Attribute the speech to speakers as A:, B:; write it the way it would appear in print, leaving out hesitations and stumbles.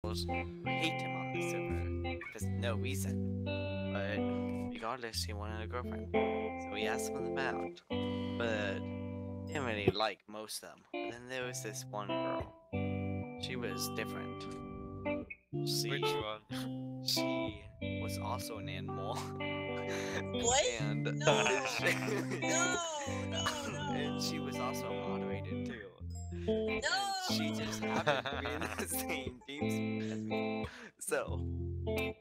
A: individuals who hate him on the server for no reason. But regardless, he wanted a girlfriend, so he asked them out. But didn't really like most of them. But then there was this one girl. She was different.
B: Which one?
A: She was also an animal.
C: What?
A: And
C: No.
A: she,
C: No.
A: and she was also moderated too.
C: No.
A: And she just happened to be in the same team as me. So